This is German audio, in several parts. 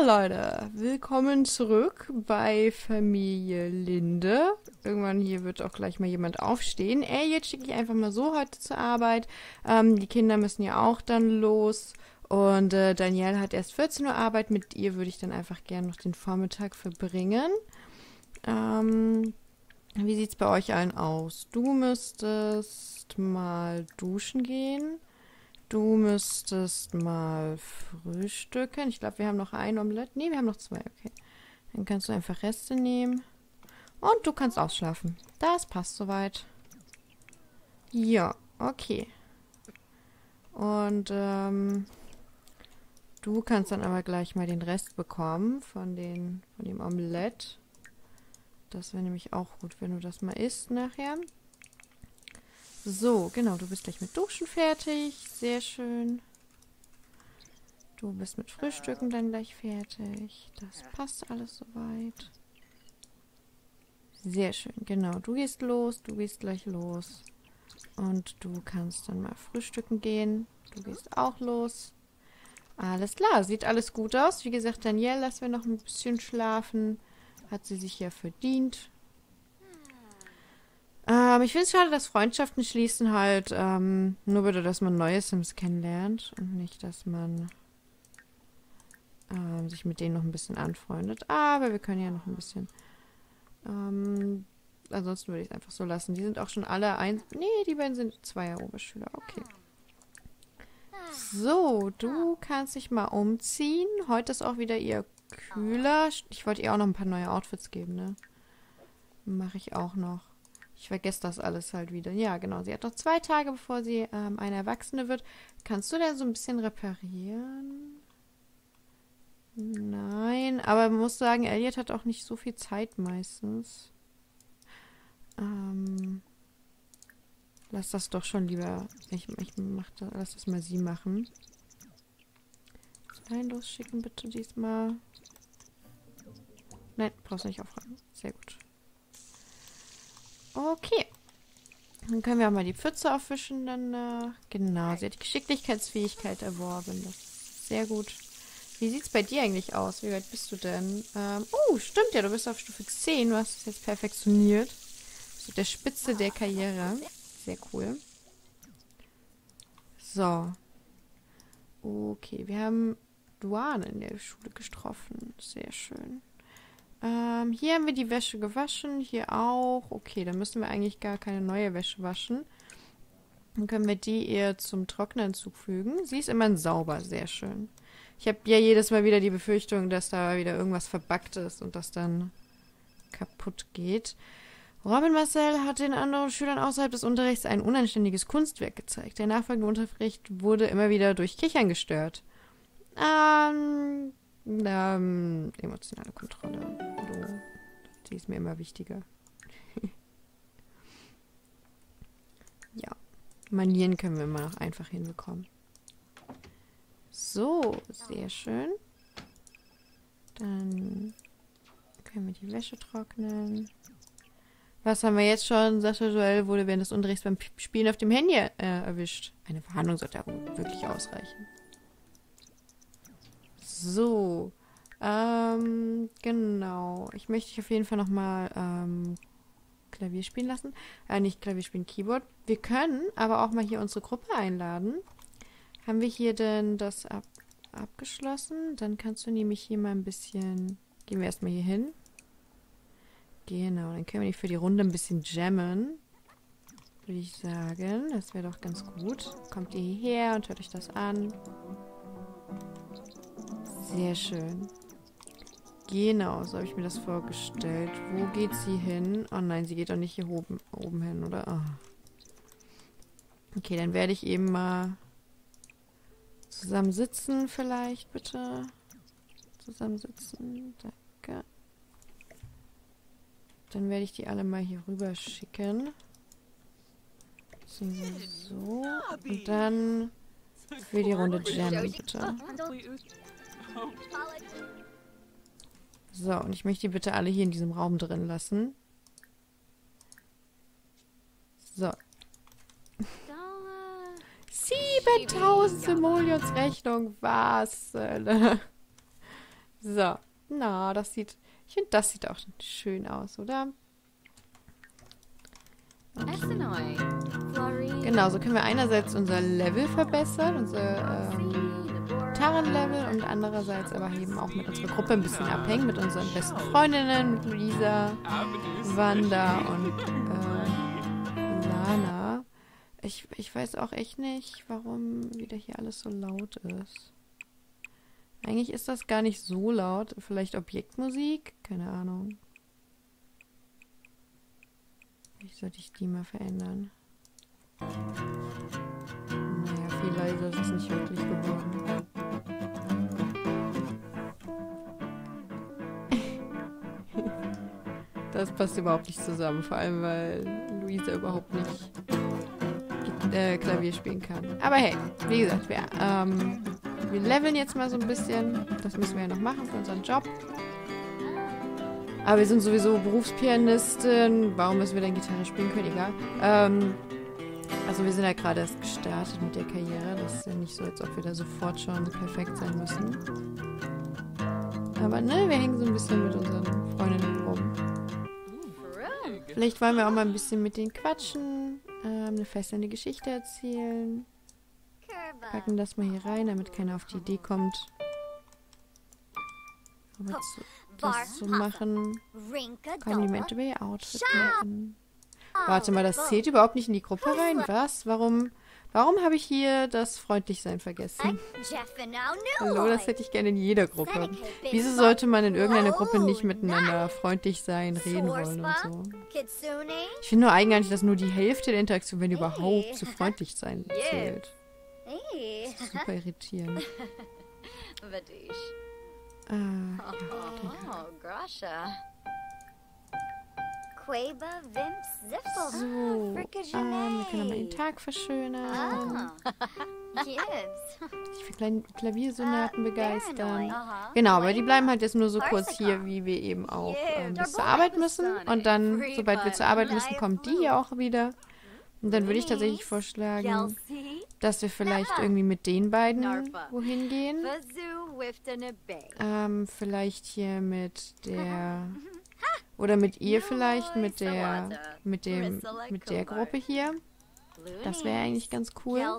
Leute, willkommen zurück bei Familie Linde. Irgendwann hier wird auch gleich mal jemand aufstehen. Jetzt schicke ich einfach mal so heute zur Arbeit. Die Kinder müssen ja auch dann los. Und Danielle hat erst 14 Uhr Arbeit. Mit ihr würde ich dann einfach gerne noch den Vormittag verbringen. Wie sieht's bei euch allen aus? Du müsstest mal duschen gehen. Du müsstest mal frühstücken. Ich glaube, wir haben noch ein Omelett. Nee, wir haben noch zwei. Okay. Dann kannst du einfach Reste nehmen. Und du kannst ausschlafen. Das passt soweit. Ja, okay. Und du kannst dann aber gleich mal den Rest bekommen von dem Omelett. Das wäre nämlich auch gut, wenn du das mal isst nachher. So, genau, du bist gleich mit Duschen fertig. Sehr schön. Du bist mit Frühstücken dann gleich fertig. Das passt alles soweit. Sehr schön, genau. Du gehst los, du gehst gleich los. Und du kannst dann mal frühstücken gehen. Du gehst auch los. Alles klar, sieht alles gut aus. Wie gesagt, Danielle, lassen wir noch ein bisschen schlafen. Hat sie sich ja verdient. Ich finde es schade, dass Freundschaften schließen halt nur bitte, dass man neue Sims kennenlernt und nicht, dass man sich mit denen noch ein bisschen anfreundet. Aber wir können ja noch ein bisschen. Ansonsten würde ich es einfach so lassen. Die sind auch schon alle eins. Nee, die beiden sind Zweier-Oberschüler. Okay. So, du kannst dich mal umziehen. Heute ist auch wieder eher kühler. Ich wollte ihr auch noch ein paar neue Outfits geben, ne? Mache ich auch noch. Ich vergesse das alles halt wieder. Ja, genau. Sie hat noch 2 Tage, bevor sie eine Erwachsene wird. Kannst du denn so ein bisschen reparieren? Nein, aber man muss sagen, Elliot hat auch nicht so viel Zeit meistens. Lass das doch schon lieber. Lass das mal sie machen. Nein, losschicken bitte diesmal. Nein, brauchst du nicht aufräumen. Sehr gut. Okay. Dann können wir auch mal die Pfütze aufwischen danach. Genau, sie hat die Geschicklichkeitsfähigkeit erworben. Das ist sehr gut. Wie sieht's bei dir eigentlich aus? Wie weit bist du denn? Stimmt ja, du bist auf Stufe 10. Du hast es jetzt perfektioniert. Bist auf der Spitze der Karriere. Sehr cool. So. Okay, wir haben Duane in der Schule getroffen. Sehr schön. Hier haben wir die Wäsche gewaschen. Hier auch. Okay, dann müssen wir eigentlich gar keine neue Wäsche waschen. Dann können wir die eher zum Trocknen zufügen. Sie ist immerhin sauber. Sehr schön. Ich habe ja jedes Mal wieder die Befürchtung, dass da wieder irgendwas verbuggt ist und das dann kaputt geht. Robin Marcel hat den anderen Schülern außerhalb des Unterrichts ein unanständiges Kunstwerk gezeigt. Der nachfolgende Unterricht wurde immer wieder durch Kichern gestört. Emotionale Kontrolle. Hallo. Die ist mir immer wichtiger. Ja. Manieren können wir immer noch einfach hinbekommen. So, sehr schön. Dann können wir die Wäsche trocknen. Was haben wir jetzt schon? Sascha Joel wurde während des Unterrichts beim Spielen auf dem Handy erwischt. Eine Warnung sollte auch wirklich ausreichen. So. Genau. Ich möchte dich auf jeden Fall nochmal Klavier spielen lassen. Nicht Klavier spielen, Keyboard. Wir können aber auch mal hier unsere Gruppe einladen. Haben wir hier denn das abgeschlossen? Dann kannst du nämlich hier mal ein bisschen... Gehen wir erstmal hier hin. Genau, dann können wir für die Runde ein bisschen jammen. Würde ich sagen. Das wäre doch ganz gut. Kommt ihr hierher und hört euch das an. Sehr schön. Genau, so habe ich mir das vorgestellt. Wo geht sie hin? Oh nein, sie geht doch nicht hier oben hin, oder? Oh. Okay, dann werde ich eben mal zusammen sitzen vielleicht, bitte. Zusammensitzen. Danke. Dann werde ich die alle mal hier rüber schicken. So. Und dann für die Runde jammen, bitte. So, und ich möchte die bitte alle hier in diesem Raum drin lassen. So. 7000 Simoleons Rechnung. Was? So. Na, das sieht... Ich finde, das sieht auch schön aus, oder? Essenoi. Flori. Genau, so können wir einerseits unser Level verbessern, unser Gitarrenlevel, und andererseits aber eben auch mit unserer Gruppe ein bisschen abhängen, mit unseren besten Freundinnen, mit Luisa, Wanda und Lana. Ich weiß auch echt nicht, warum wieder hier alles so laut ist. Eigentlich ist das gar nicht so laut. Vielleicht Objektmusik? Keine Ahnung. Wie sollte ich die mal verändern? Naja, viel leiser ist es nicht wirklich geworden. Das passt überhaupt nicht zusammen, vor allem weil Luisa überhaupt nicht Klavier spielen kann. Aber hey, wie gesagt, wir leveln jetzt mal so ein bisschen. Das müssen wir ja noch machen für unseren Job. Aber wir sind sowieso Berufspianistin. Warum müssen wir denn Gitarre spielen können? Egal. Also wir sind ja gerade erst gestartet mit der Karriere. Das ist ja nicht so, als ob wir da sofort schon perfekt sein müssen. Aber ne, wir hängen so ein bisschen mit unseren Freundinnen rum. Vielleicht wollen wir auch mal ein bisschen mit denen quatschen, eine fesselnde Geschichte erzählen. Packen das mal hier rein, damit keiner auf die Idee kommt, das zu machen. Komplimente über ihr Outfit machen. Warte mal, das zählt überhaupt nicht in die Gruppe rein? Was? Warum habe ich hier das Freundlichsein vergessen? Hallo, das hätte ich gerne in jeder Gruppe. Wieso sollte man in irgendeiner Gruppe nicht miteinander freundlich sein, reden wollen und so? Ich finde nur eigenartig, dass nur die Hälfte der Interaktion, wenn überhaupt, zu freundlich sein zählt. Das ist super irritierend. So, wir können nochmal den Tag verschönern. Ich will Klaviersonaten begeistern. Genau, aber die bleiben halt jetzt nur so kurz hier, wie wir eben auch bis zur Arbeit müssen. Und dann, sobald wir zur Arbeit müssen, kommt die hier auch wieder. Und dann würde ich tatsächlich vorschlagen, dass wir vielleicht irgendwie mit den beiden wohin gehen. Vielleicht hier mit der... Oder mit ihr vielleicht, mit der Gruppe hier. Das wäre eigentlich ganz cool. Das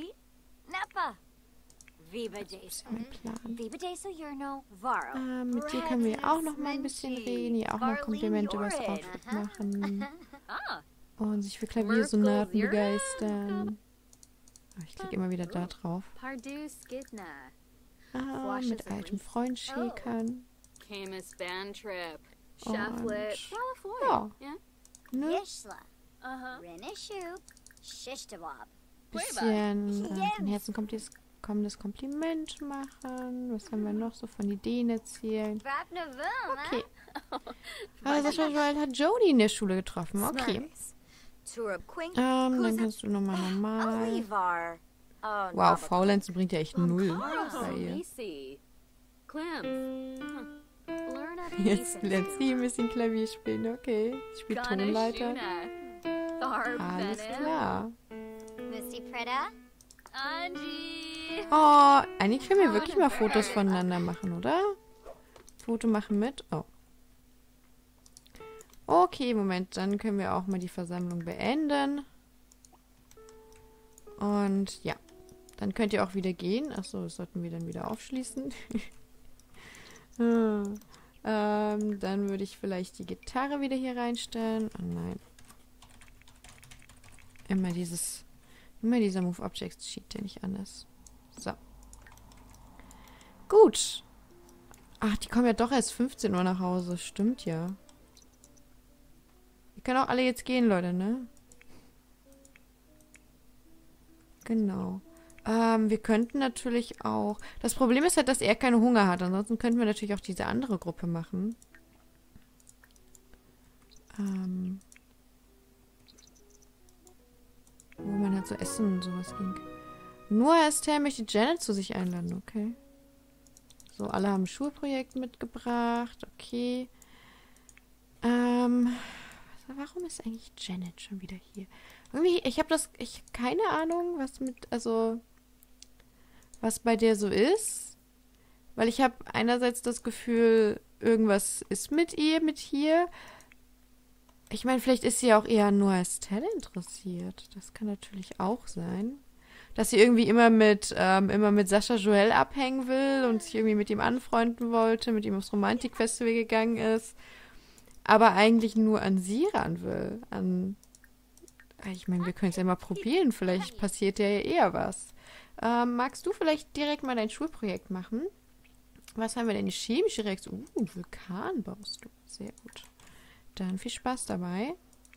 ist mein Plan. Mit dir können wir auch noch mal ein bisschen reden, ihr auch noch Komplimente über das Outfit machen. Und sich für Klaviersonaten begeistern. Oh, ich klicke immer wieder da drauf. Mit altem Freund schäkern. Und, ja. Ne? Bisschen von Herzen kommendes Kompliment machen. Was haben wir noch so von Ideen erzählen? Okay. Also schon mal hat Jodie in der Schule getroffen. Okay. Dann kannst du nochmal normal. Wow, Faulenzen bringt ja echt null bei ihr. Jetzt lernt sie ein bisschen Klavier spielen, okay. Sie spielt Tonleiter. Alles klar. Oh, eigentlich können wir wirklich mal Fotos voneinander machen, oder? Foto machen mit. Oh. Okay, Moment, dann können wir auch mal die Versammlung beenden. Und ja, dann könnt ihr auch wieder gehen. Achso, das sollten wir dann wieder aufschließen. Dann würde ich vielleicht die Gitarre wieder hier reinstellen. Oh nein. Immer dieser Move Objects Sheet, der nicht an ist. So. Gut. Ach, die kommen ja doch erst 15 Uhr nach Hause. Stimmt ja. Wir können auch alle jetzt gehen, Leute, ne? Genau. Wir könnten natürlich auch... Das Problem ist halt, dass er keinen Hunger hat. Ansonsten könnten wir natürlich auch diese andere Gruppe machen. Wo man halt so essen und sowas ging. Nur Esther möchte Janet zu sich einladen, okay. So, alle haben ein Schulprojekt mitgebracht, okay. Warum ist eigentlich Janet schon wieder hier? Irgendwie, ich habe keine Ahnung, was bei der so ist. Weil ich habe einerseits das Gefühl, irgendwas ist mit ihr, mit hier. Ich meine, vielleicht ist sie auch eher nur als Estelle interessiert. Das kann natürlich auch sein. Dass sie irgendwie immer mit Sascha Joel abhängen will und sich irgendwie mit ihm anfreunden wollte, mit ihm aufs Romantikfestival gegangen ist, aber eigentlich nur an sie ran will. Ich meine, wir können es ja mal probieren. Vielleicht passiert ja eher was. Magst du vielleicht direkt mal dein Schulprojekt machen? Was haben wir denn? Die chemische Reaktion. Einen Vulkan baust du. Sehr gut. Dann viel Spaß dabei.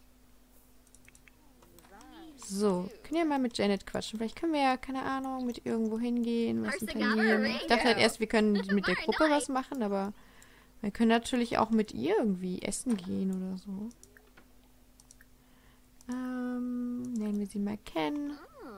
So, können wir mal mit Janet quatschen. Vielleicht können wir ja, keine Ahnung, mit irgendwo hingehen, was unternehmen. Ich dachte halt erst, wir können mit der Gruppe was machen, aber wir können natürlich auch mit ihr irgendwie essen gehen oder so. Lernen wir sie mal kennen.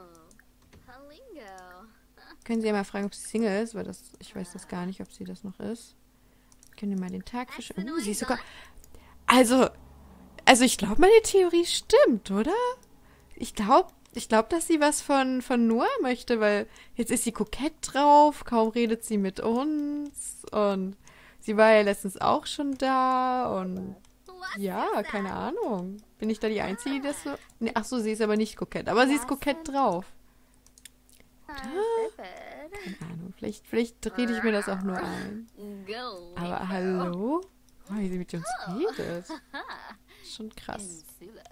Können Sie ja mal fragen, ob sie Single ist, weil ich weiß das gar nicht, ob sie das noch ist. Können wir mal den Tag verschieben. Sie ist sogar... Also ich glaube, meine Theorie stimmt, oder? Ich glaube, dass sie was von Noah möchte, weil jetzt ist sie kokett drauf, kaum redet sie mit uns und sie war ja letztens auch schon da und ja, keine Ahnung. Bin ich da die Einzige, die das so... Nee, ach so, sie ist aber nicht kokett, aber sie ist kokett drauf. Keine Ahnung, vielleicht rede ich mir das auch nur ein. Aber hallo? Oh, wie sie mit uns redet. Schon krass.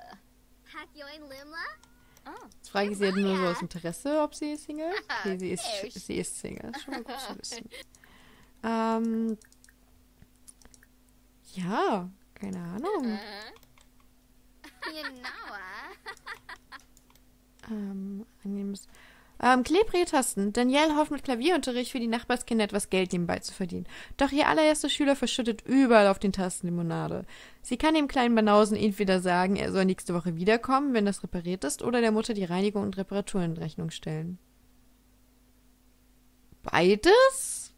Jetzt frage ich sie halt nur so aus Interesse, ob sie Single ist. Okay, sie ist Single. Das ist schon mal gut zu wissen. Ja, keine Ahnung. Angenehmes. Klebrige Tasten. Danielle hofft mit Klavierunterricht für die Nachbarskinder etwas Geld nebenbei zu verdienen. Doch ihr allererster Schüler verschüttet überall auf den Tasten Limonade. Sie kann dem kleinen Banausen entweder sagen, er soll nächste Woche wiederkommen, wenn das repariert ist, oder der Mutter die Reinigung und Reparatur in Rechnung stellen. Beides?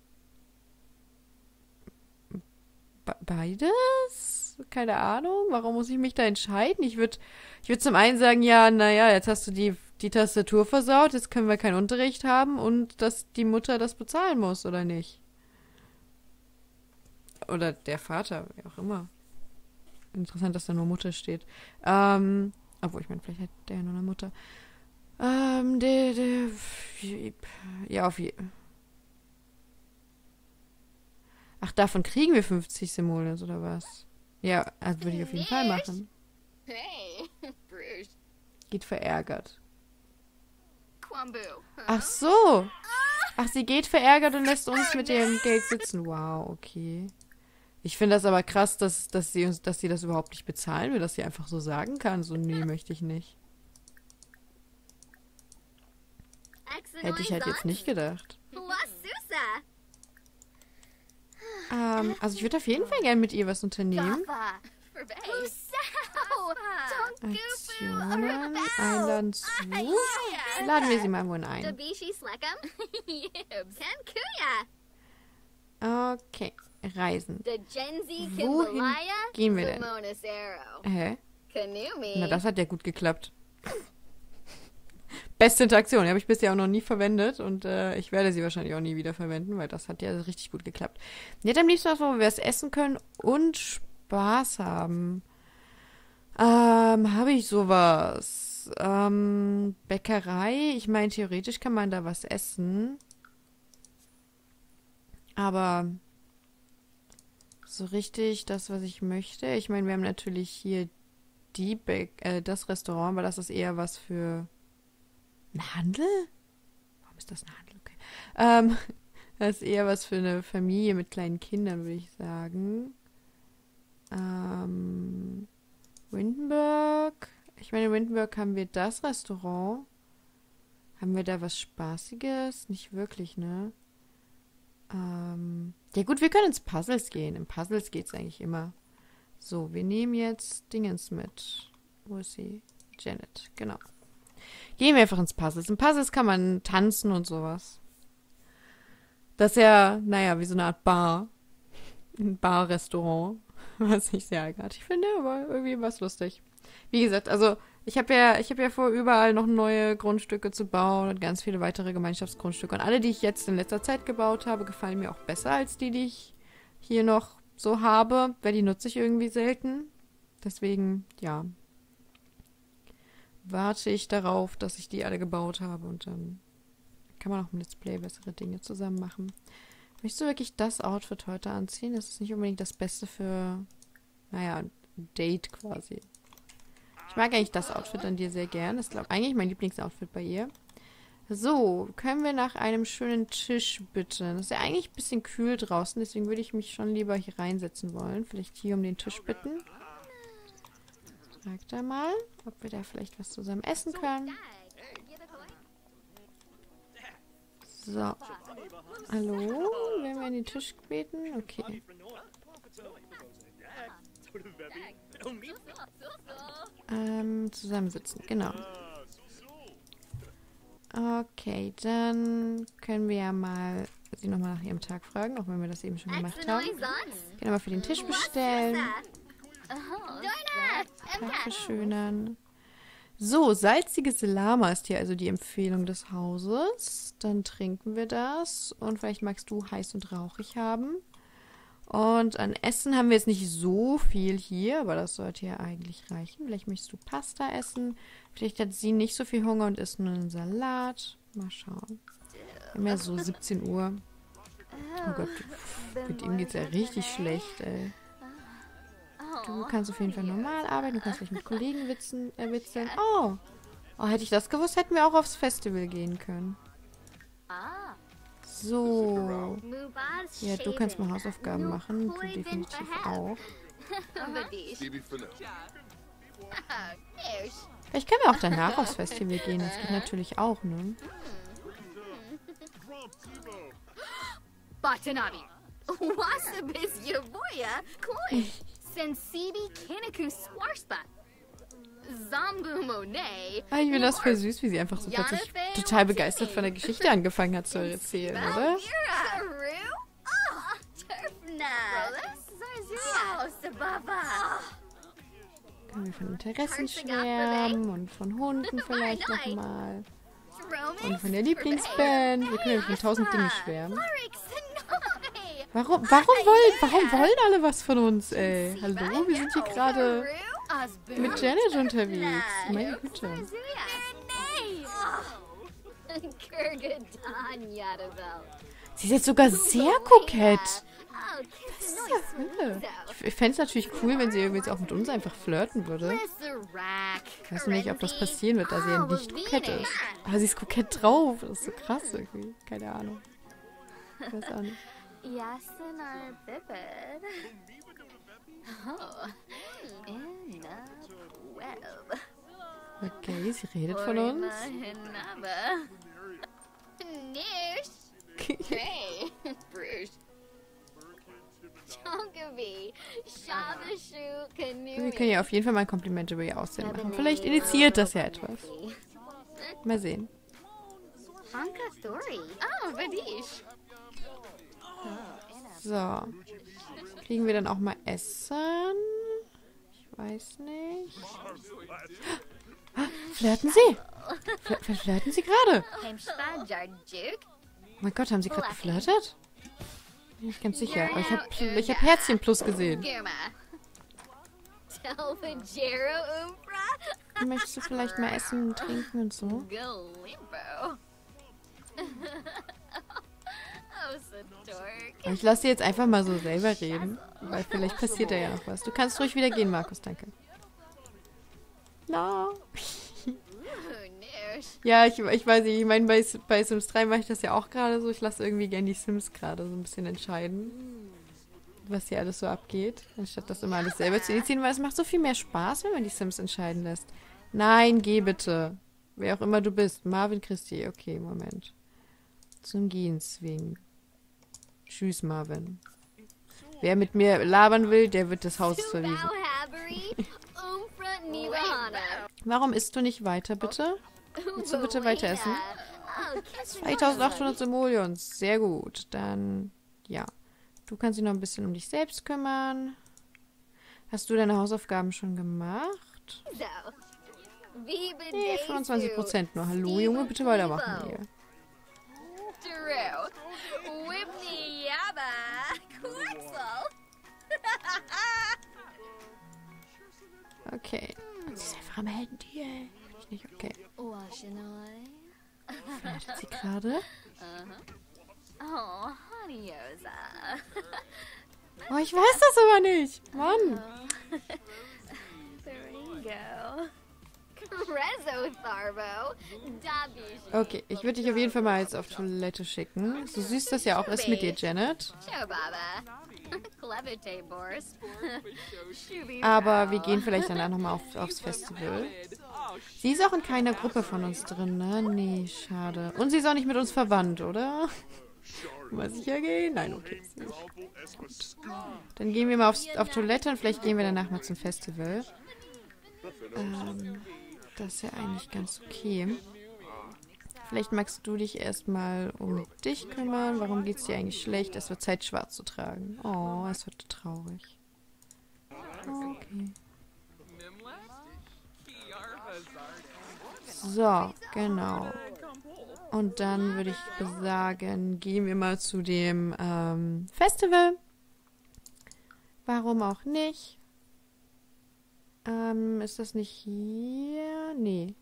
Beides? Keine Ahnung. Warum muss ich mich da entscheiden? Ich würd zum einen sagen, ja, naja, jetzt hast du die Tastatur versaut, jetzt können wir keinen Unterricht haben und dass die Mutter das bezahlen muss, oder nicht? Oder der Vater, wie auch immer. Interessant, dass da nur Mutter steht. Obwohl, ich meine, vielleicht hat der ja nur eine Mutter. Ja, auf jeden Fall. Ach, davon kriegen wir 50 Simoleons, oder was? Ja, also würde ich auf jeden Fall machen. Geht verärgert. Ach so. Ach, sie geht verärgert und lässt uns mit dem Geld sitzen. Wow, okay. Ich finde das aber krass, dass sie das überhaupt nicht bezahlen will, dass sie einfach so sagen kann. So, nee, möchte ich nicht. Hätte ich halt jetzt nicht gedacht. Also ich würde auf jeden Fall gerne mit ihr was unternehmen. Aktionen, einladen zu. Laden wir sie mal wohl ein. Okay, Reisen. Wohin gehen wir denn? Hä? Na, das hat ja gut geklappt. Beste Interaktion, die habe ich bisher auch noch nie verwendet und ich werde sie wahrscheinlich auch nie wieder verwenden, weil das hat ja richtig gut geklappt. Jetzt am liebsten was, wo wir es essen können und Spaß haben. Habe ich sowas? Bäckerei? Ich meine, theoretisch kann man da was essen. Aber so richtig das, was ich möchte. Ich meine, wir haben natürlich hier das Restaurant, aber das ist eher was für ein Handel? Warum ist das ein Handel? Okay. Das ist eher was für eine Familie mit kleinen Kindern, würde ich sagen. Windenburg. Ich meine, in Windenburg haben wir das Restaurant. Haben wir da was Spaßiges? Nicht wirklich, ne? Ja gut, wir können ins Puzzles gehen. In Puzzles geht's eigentlich immer. So, wir nehmen jetzt Dingens mit. Wo ist sie? Janet, genau. Gehen wir einfach ins Puzzles. In Puzzles kann man tanzen und sowas. Das ist ja, naja, wie so eine Art Bar. Ein Bar-Restaurant. Was ich sehr eigenartig finde, aber irgendwie war es lustig. Wie gesagt, also Ich habe ja vor, überall noch neue Grundstücke zu bauen und ganz viele weitere Gemeinschaftsgrundstücke. Und alle, die ich jetzt in letzter Zeit gebaut habe, gefallen mir auch besser als die ich hier noch so habe, weil die nutze ich irgendwie selten. Deswegen, ja, warte ich darauf, dass ich die alle gebaut habe und dann kann man auch im Let's Play bessere Dinge zusammen machen. Möchtest du wirklich das Outfit heute anziehen? Das ist nicht unbedingt das Beste für, naja, ein Date quasi. Ich mag eigentlich das Outfit an dir sehr gern. Das ist, glaube ich, eigentlich mein Lieblingsoutfit bei ihr. So, können wir nach einem schönen Tisch bitten? Das ist ja eigentlich ein bisschen kühl draußen, deswegen würde ich mich schon lieber hier reinsetzen wollen. Vielleicht hier um den Tisch bitten. Frag da mal, ob wir da vielleicht was zusammen essen können. So. Hallo? Werden wir an den Tisch gebeten? Okay. Zusammensitzen, genau. Okay, dann können wir ja mal sie nochmal nach ihrem Tag fragen, auch wenn wir das eben schon gemacht haben. Wir können aber für den Tisch bestellen. Tag verschönern. So, salziges Lama ist hier also die Empfehlung des Hauses. Dann trinken wir das. Und vielleicht magst du heiß und rauchig haben. Und an Essen haben wir jetzt nicht so viel hier, aber das sollte ja eigentlich reichen. Vielleicht möchtest du Pasta essen. Vielleicht hat sie nicht so viel Hunger und isst nur einen Salat. Mal schauen. Wir haben ja so 17 Uhr. Oh Gott, mit ihm geht's ja richtig schlecht, ey. Du kannst auf jeden Fall normal arbeiten. Du kannst vielleicht mit Kollegen witzeln. Oh, hätte ich das gewusst, hätten wir auch aufs Festival gehen können. So. Ja, du kannst mal Hausaufgaben machen. Du definitiv auch. Vielleicht können wir auch danach aufs Festival gehen. Das geht natürlich auch, ne? Batanabi. Wasabis Yaboya Koi. Sensibi Kinaku Swarspa. Zambu Monet. Ah, ich finde das voll süß, wie sie einfach so plötzlich total begeistert von der Geschichte angefangen hat zu erzählen, oder? Können wir von Interessen schwärmen und von Hunden vielleicht nochmal. Und von der Lieblingsband. Wir können ja von 1000 Dingen schwärmen. Warum wollen alle was von uns, ey? Hallo, wir sind hier gerade mit Janet unterwegs. Meine Güte. Sie ist jetzt sogar sehr kokett. Was ist das Hölle? Ich fände es natürlich cool, wenn sie irgendwie jetzt auch mit uns einfach flirten würde. Ich weiß nur nicht, ob das passieren wird, da sie ja nicht kokett ist. Aber sie ist kokett drauf. Das ist so krass irgendwie. Keine Ahnung. Ich weiß auch nicht. Okay, sie redet von uns. Wir können ja auf jeden Fall mal ein Kompliment über ihr Aussehen machen. Vielleicht initiiert das ja etwas. Mal sehen. So. Kriegen wir dann auch mal Essen? Ich weiß nicht. Flirten Sie? Flirten Sie gerade? Oh mein Gott, haben Sie gerade geflirtet? Bin ich ganz sicher. Aber ich hab Herzchen plus gesehen. Möchtest du vielleicht mal essen, trinken und so? Ich lasse sie jetzt einfach mal so selber reden, weil vielleicht passiert da ja noch was. Du kannst ruhig wieder gehen, Markus, danke. No. Ja, ich weiß nicht, ich meine, bei Sims 3 mache ich das ja auch gerade so. Ich lasse irgendwie gern die Sims gerade so ein bisschen entscheiden, was hier alles so abgeht, anstatt das immer alles selber zu initiieren, weil es macht so viel mehr Spaß, wenn man die Sims entscheiden lässt. Nein, geh bitte. Wer auch immer du bist. Marvin Christi. Okay, Moment. Zum Gehen zwingen. Tschüss, Marvin. Wer mit mir labern will, der wird das Haus verwiesen. Warum isst du nicht weiter, bitte? Willst du bitte weiter essen? 2800 Simoleons. Sehr gut. Dann, ja. Du kannst dich noch ein bisschen um dich selbst kümmern. Hast du deine Hausaufgaben schon gemacht? Nee, 25% nur. Hallo, Junge, bitte weitermachen hier. Drew. Whipney Yabba. Quetzal. Okay. Sie ist einfach am Handy, ey. Finde ich nicht okay. Washinoi. Flirtet sie gerade? Oh, Honeyyosa. Oh, ich weiß das aber nicht. Mann. There Rezo Tharbo. Dabishi. Okay, ich würde dich auf jeden Fall mal jetzt auf Toilette schicken. So süß das ja auch ist mit dir, Janet. Chobaba. Clevite Bors. Aber wir gehen vielleicht danach nochmal aufs Festival. Sie ist auch in keiner Gruppe von uns drin, ne? Nee, schade. Und sie ist auch nicht mit uns verwandt, oder? Mal sicher gehen? Nein, okay. Ist gut. Dann gehen wir mal auf Toilette und vielleicht gehen wir danach mal zum Festival. Das ist ja eigentlich ganz okay. Vielleicht magst du dich erstmal um dich kümmern. Warum geht's dir eigentlich schlecht? Es wird Zeit, schwarz zu tragen. Oh, es wird traurig. Okay. So, genau. Und dann würde ich sagen, gehen wir mal zu dem Festival. Warum auch nicht? Ist das nicht hier? Nee.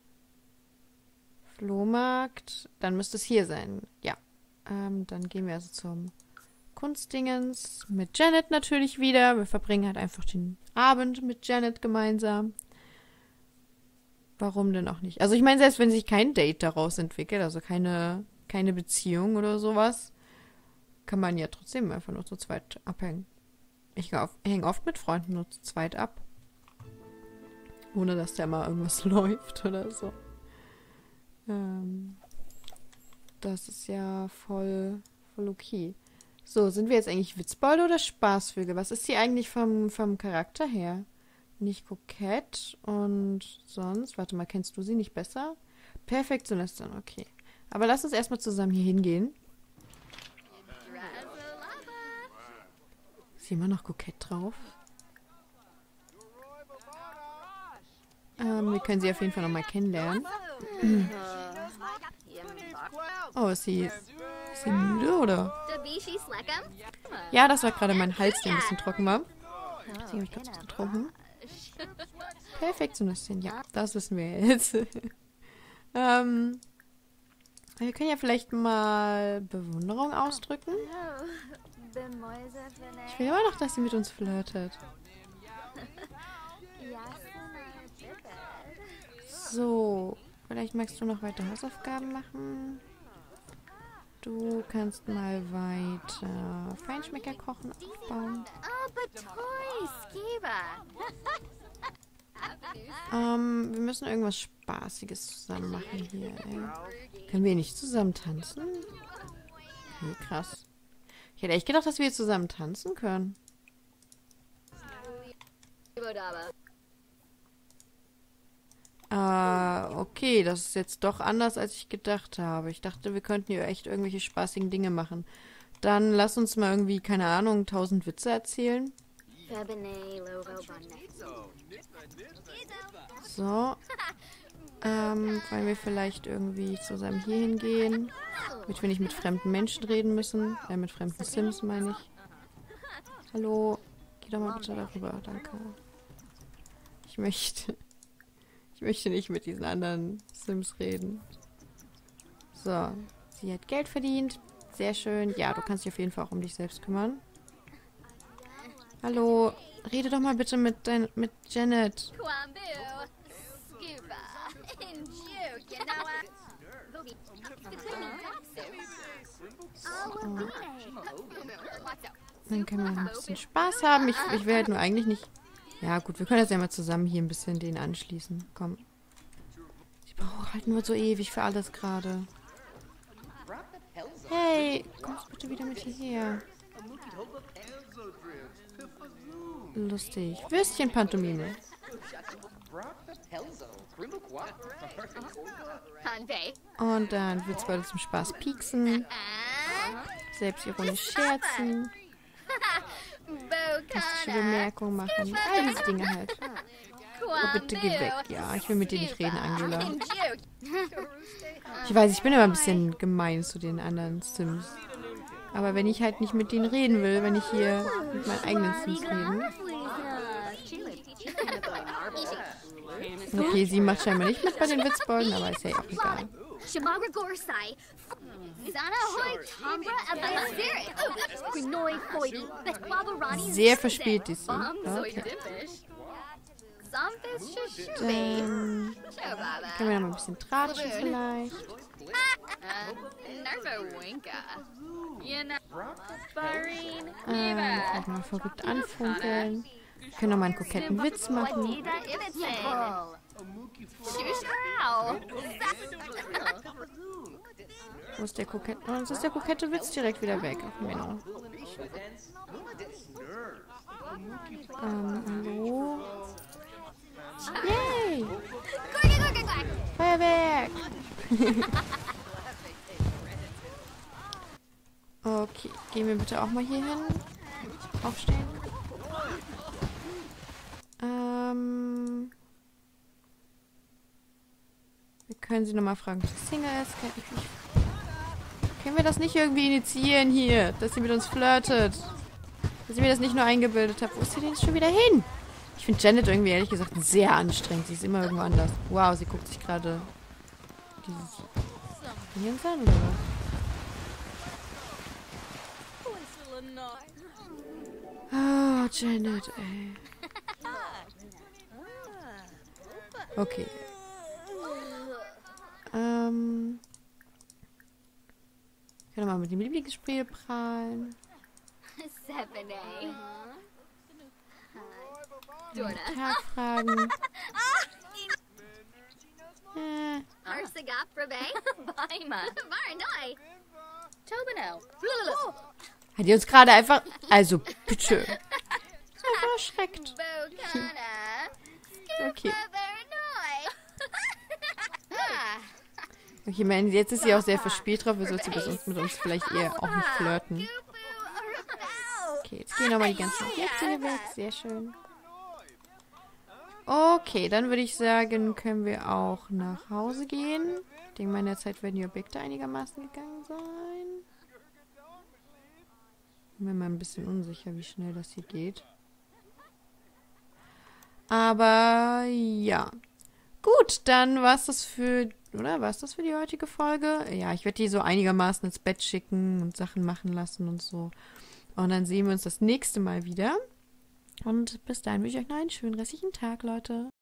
Flohmarkt. Dann müsste es hier sein. Ja. Dann gehen wir also zum Kunstdingens. Mit Janet natürlich wieder. Wir verbringen halt einfach den Abend mit Janet gemeinsam. Warum denn auch nicht? Also ich meine, selbst wenn sich kein Date daraus entwickelt, also keine Beziehung oder sowas, kann man ja trotzdem einfach nur zu zweit abhängen. Ich hänge oft mit Freunden nur zu zweit ab. Ohne dass da mal irgendwas läuft oder so. Das ist ja voll okay. So, sind wir jetzt eigentlich Witzbold oder Spaßvögel? Was ist sie eigentlich vom Charakter her? Nicht kokett und sonst... Warte mal, kennst du sie nicht besser? Perfektionistin, okay. Aber lass uns erstmal zusammen hier hingehen. Ist sie immer noch kokett drauf? Wir können sie auf jeden Fall nochmal kennenlernen. Oh, ist sie müde, oder? Ja, das war gerade mein Hals, der ein bisschen trocken war. Deswegen habe ich kurz was getrunken. Perfektionistin, ja, das wissen wir jetzt. Wir können ja vielleicht mal Bewunderung ausdrücken. Ich will immer noch, dass sie mit uns flirtet. So, vielleicht magst du noch weiter Hausaufgaben machen. Du kannst mal weiter Feinschmecker kochen aufbauen. Wir müssen irgendwas Spaßiges zusammen machen hier, ey. Können wir nicht zusammen tanzen? Okay, krass. Ich hätte echt gedacht, dass wir zusammen tanzen können. Okay, das ist jetzt doch anders, als ich gedacht habe. Ich dachte, wir könnten hier echt irgendwelche spaßigen Dinge machen. Dann lass uns mal irgendwie, keine Ahnung, 1000 Witze erzählen. So. Wollen wir vielleicht irgendwie zusammen hier hingehen, damit wir nicht mit fremden Menschen reden müssen. Mit fremden Sims, meine ich. Hallo, geh doch mal bitte darüber, danke. Ich möchte nicht mit diesen anderen Sims reden. So, sie hat Geld verdient. Sehr schön. Ja, du kannst dich auf jeden Fall auch um dich selbst kümmern. Hallo, rede doch mal bitte mit Janet. So. Dann können wir noch ein bisschen Spaß haben. Ich will halt nur eigentlich nicht... Ja gut, wir können jetzt ja mal zusammen hier ein bisschen den anschließen. Komm. Ich brauche halt nur so ewig für alles gerade. Hey, kommst bitte wieder mit hierher. Lustig. Würstchen-Pantomime. Und dann wird's bald zum Spaß pieksen. Selbstironisch scherzen. Kastische Bemerkungen machen. All diese Dinge halt. Oh, bitte geh weg. Ja, ich will mit dir nicht reden, Angela. Juke. Ich weiß, ich bin immer ein bisschen gemein zu den anderen Sims. Aber wenn ich halt nicht mit denen reden will, wenn ich hier mit meinen eigenen Sims rede. Okay, sie macht scheinbar nicht mit bei den Witzbolden, aber ist ja auch egal. Shamagra Gorsai. Zana Hoy Kambra Abasirit. Grinoi Foidi. Betwabarani. Sehr verspielt ist sie. Okay. Okay. Zombis Shushubi. Dann Shobaba. können wir noch mal ein bisschen tratschen vielleicht. Nervo Winka. Yena. Vielleicht mal verrückt anfunkeln. Wir können noch mal einen koketten Witz machen. Ida Ibitse. Shushrao. Wo ist der kokette? Oh, jetzt ist der kokette Witz direkt wieder weg. Ach, Menno. Hallo? Yay! Feuerwerk! Okay, gehen wir bitte auch mal hier hin. Aufstehen. Wir können sie nochmal fragen, ob sie Single ist. Können wir das nicht irgendwie initiieren hier, dass sie mit uns flirtet? Dass ich mir das nicht nur eingebildet habe. Wo ist sie denn jetzt schon wieder hin? Ich finde Janet irgendwie ehrlich gesagt sehr anstrengend. Sie ist immer irgendwo anders. Wow, sie guckt sich gerade dieses Dingens an, oder was? Ah, Janet, ey. Okay. Können wir mal mit dem Lieblingsspiel prahlen. Sepene. Tag fragen. Arsagap Rabe. Baima. Varnoi. Tobano. Hat die uns gerade einfach... Also, bitte. Ist einfach erschreckt. Bocana. Okay. Varnoi. Okay, ich meine, jetzt ist sie auch sehr verspielt drauf. Wir sollten mit uns vielleicht eher auch nicht flirten. Okay, jetzt gehen nochmal die ganzen Objekte hier weg. Sehr schön. Okay, dann würde ich sagen, können wir auch nach Hause gehen. Ich denke mal, in der Zeit werden die Objekte einigermaßen gegangen sein. Ich bin mir mal ein bisschen unsicher, wie schnell das hier geht. Aber ja. Gut, dann war's das für... Oder war's das für die heutige Folge? Ja, ich werde die so einigermaßen ins Bett schicken und Sachen machen lassen und so. Und dann sehen wir uns das nächste Mal wieder. Und bis dahin wünsche ich euch noch einen schönen restlichen Tag, Leute.